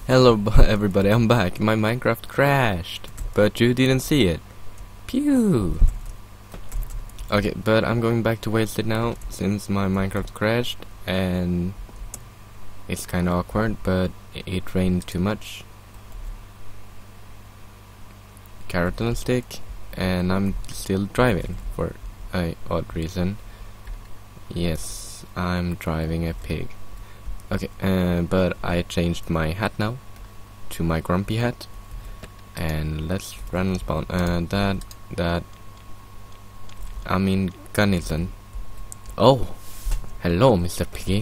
Hello everybody, I'm back. My Minecraft crashed, but you didn't see it. Pew! Okay, but I'm going back to Wasted now, since my Minecraft crashed, and it's kinda awkward, but it rained too much. Carrot on a stick, and I'm still driving, for a odd reason. Yes, I'm driving a pig. Okay, but I changed my hat now to my grumpy hat, and let's random spawn. Gunnison. Oh, hello, Mr. Piggy.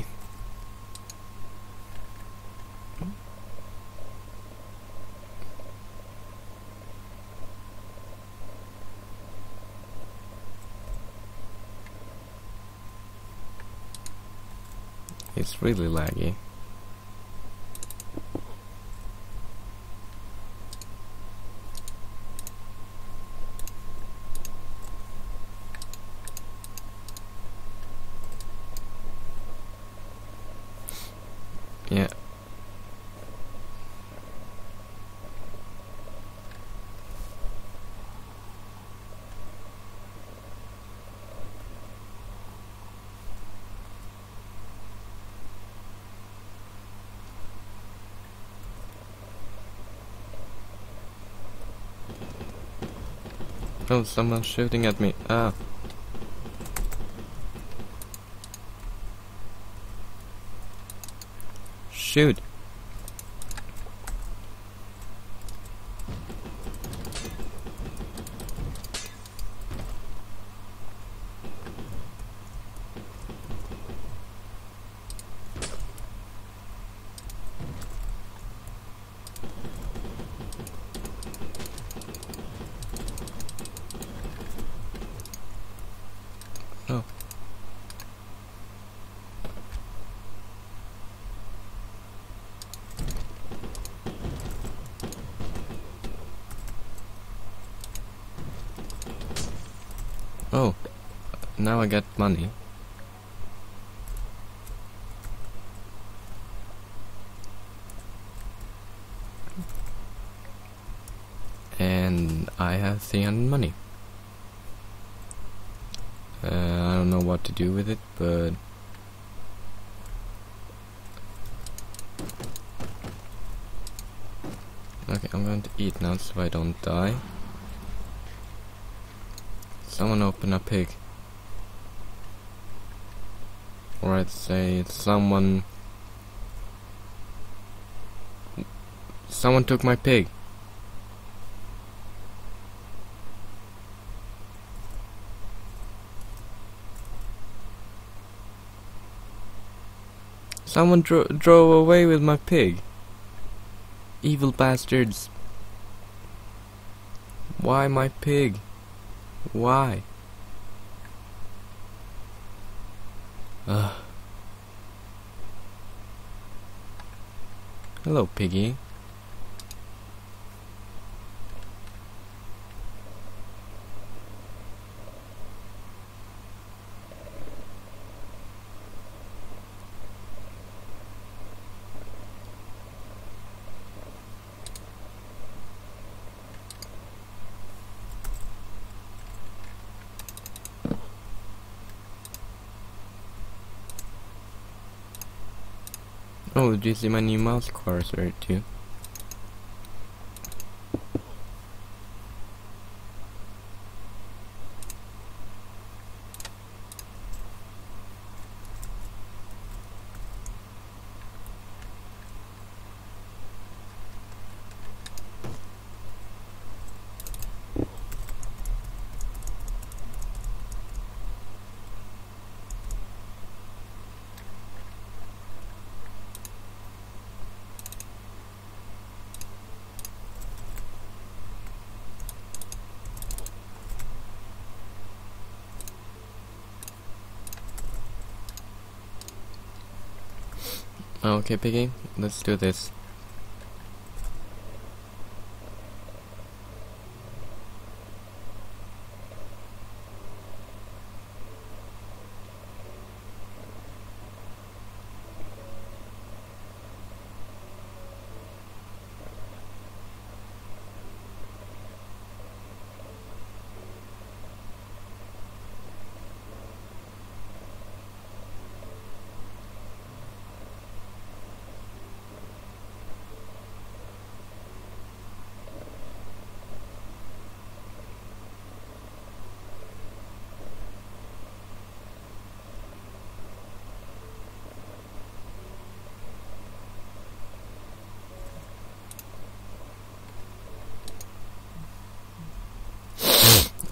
It's really laggy. Yeah. Oh, someone's shooting at me. Ah. Shoot. Oh. Oh. Now I got money. And I have 300 money. I don't know what to do with it, but okay, I'm going to eat now so I don't die. Someone open a pig. Or I'd say someone took my pig. Someone drove away with my pig. Evil bastards. Why my pig? Why? Ugh. Hello, piggy. Oh, did you see my new mouse cursor too? Okay, piggy, let's do this.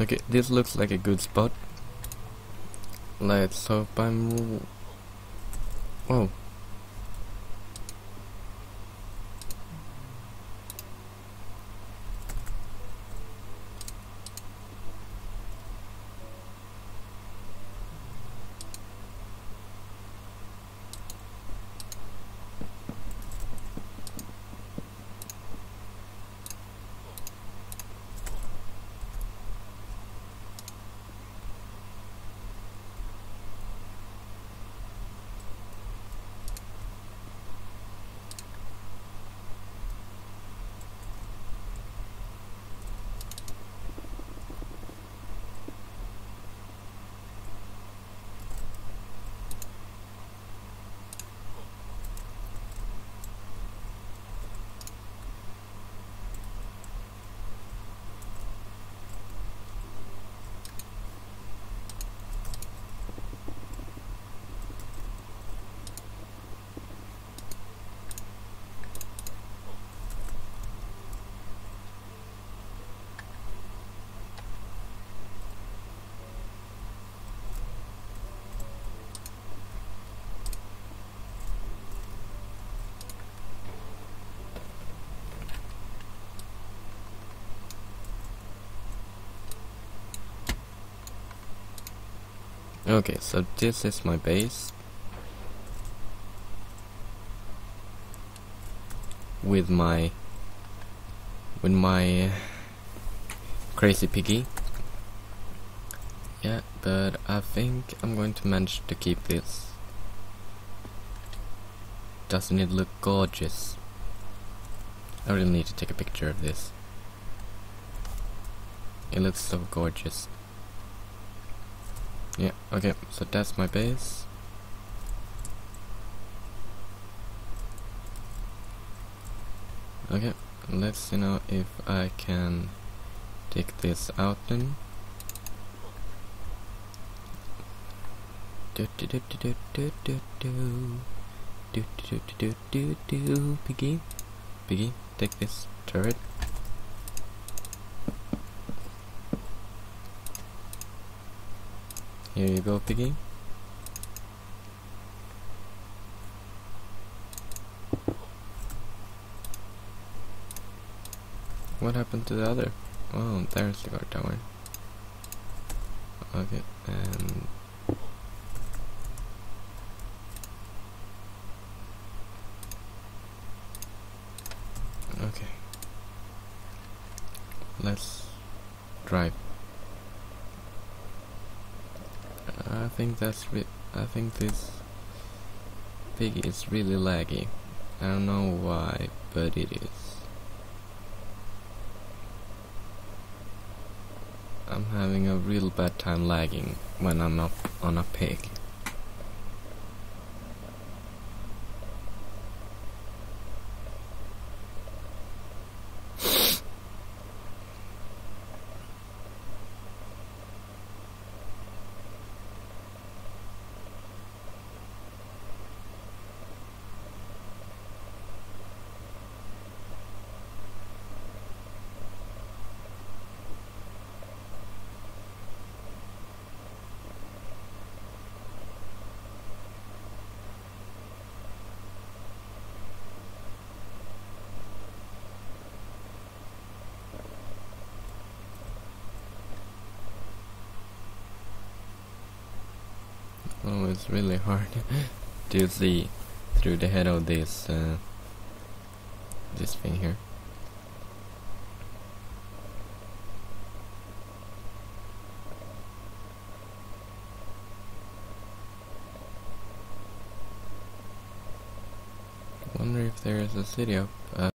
Okay, this looks like a good spot. Let's hope Whoa. Okay, so this is my base with my crazy piggy. Yeah, but I think I'm going to manage to keep this. Doesn't it look gorgeous? I really need to take a picture of this. It looks so gorgeous. Yeah, okay, so that's my base. Okay, let's see now if I can take this out then. Piggy, Piggy, take this turret. Here you go, Piggy. What happened to the other? Oh, there's the guard tower. Okay, and okay, let's drive. I think this piggy is really laggy. I don't know why, but it is. I'm having a real bad time lagging when I'm up on a pig. Oh, it's really hard to see through the head of this thing here. I wonder if there is a city up